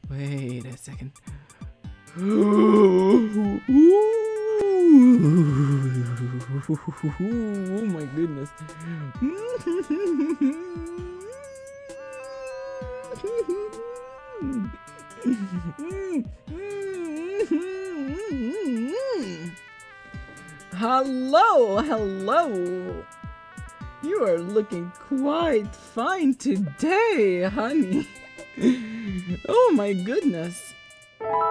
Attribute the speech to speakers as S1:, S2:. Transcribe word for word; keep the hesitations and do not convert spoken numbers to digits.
S1: Wait a second. Oh my goodness. Hello, hello. You are looking quite fine today, honey. Oh my goodness.